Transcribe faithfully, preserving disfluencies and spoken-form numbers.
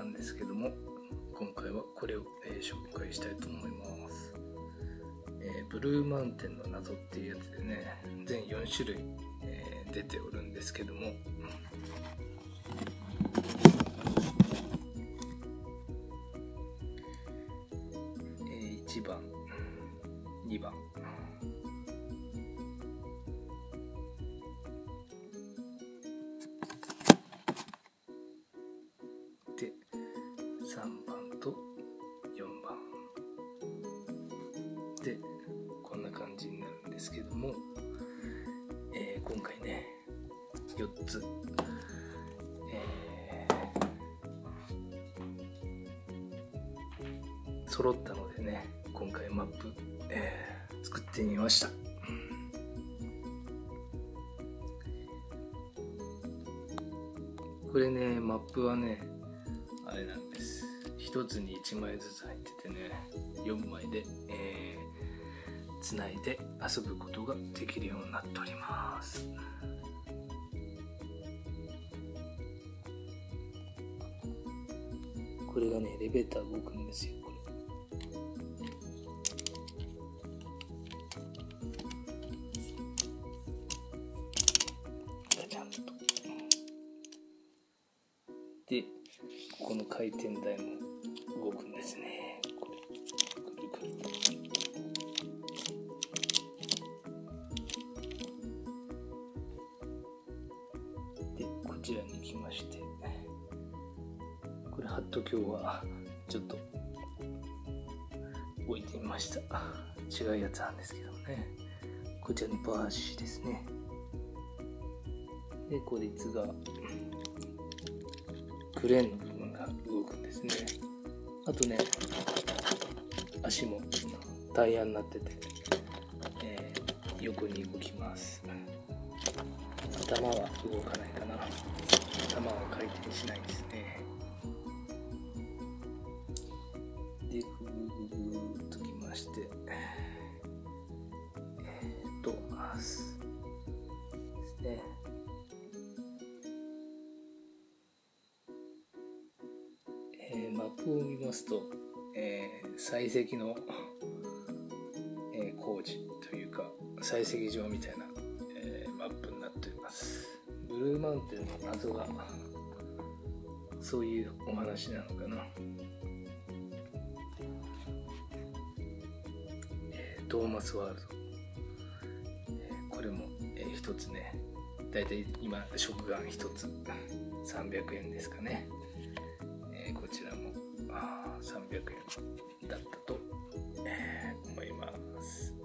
なんですけども、今回はこれを、えー、紹介したいと思います。えー、ブルーマウンテンの謎っていうやつでね、全よんしゅるい、えー、出ておるんですけども、えー、いちばん、にばん、でさんばんとよんばんでこんな感じになるんですけども、えー、今回ねよっつ、えー、揃ったのでね、今回マップ、えー、作ってみました。これね、マップはねあれなんです。ひとつにいちまいずつ入っててね、よんまいで、えー、つないで遊ぶことができるようになっております。これがね、エレベーター動くんですよ。これガチャンと。で、ここの回転台も動くんですね。これくるくると。で、こちらに来まして、これハット今日はちょっと置いてみました。違うやつなんですけどね。こちらにバーシですね。で、こいつがクレーンの部分が動くんですね。あとね、足もタイヤになってて、えー、横に動きます。頭は動かないかな。頭は回転しないですね。で、ぐぐぐぐーっときまして、えー、っと、回すですね。えー、マップを見ますと、えー、採石の、えー、工事というか採石場みたいな、えー、マップになっております。ブルーマウンテンの謎がそういうお話なのかな。えー、トーマスワールド、えー、これも、えー、一つね、だいたい今食玩一つさんびゃくえんですかね。えー、こちらもさんびゃくえんだったと、えー、思います。